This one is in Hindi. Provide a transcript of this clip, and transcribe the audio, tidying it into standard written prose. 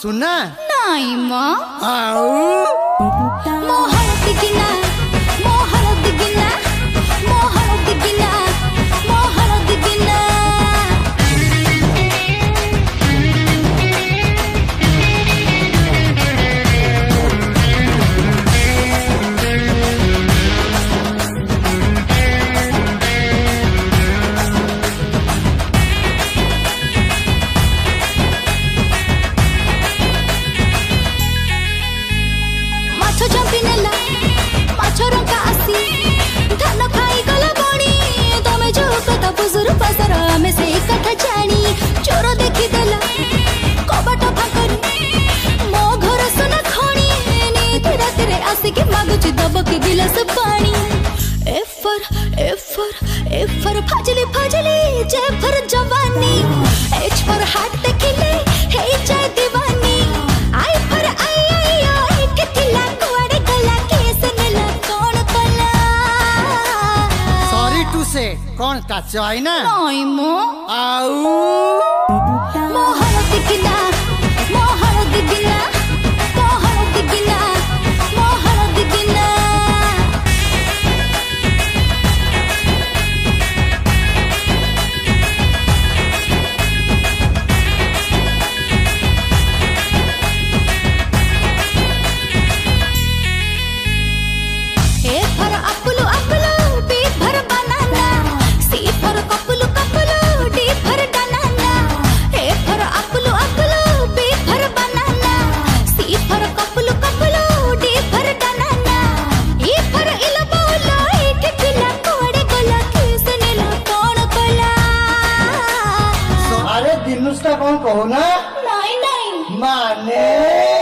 सुना नाई माँ आओ मोहरत गिना मोहरत गिना मोहरत गिना मोहरत गिना चोर देखी देला कबाट फाकरी मो घर सुना खणी नीति रातिरे आसिके मागुची दबके गिलास पानी एफ फॉर फाजली फाजली जे फॉर जवानी एच फॉर हार्ट देखिले हे जाय दीवानी आई फॉर आई के थिला कुआडे गला केस नेला कोण कला सॉरी टू से कौन का चाइना नाई मो आओ मोहरत गिना मोहरत गिना मोहरत गिना मोहरत गिना A for apple apple B for banana C for कपुलु कपुलु D for banana A for apple apple B for banana C for कपुलु कपुलु D for banana E for इला बोलो एक किला कोड़े कोला किस नेला कोण कोला अरे दिनुस का कौन कहो ना नहीं नहीं माने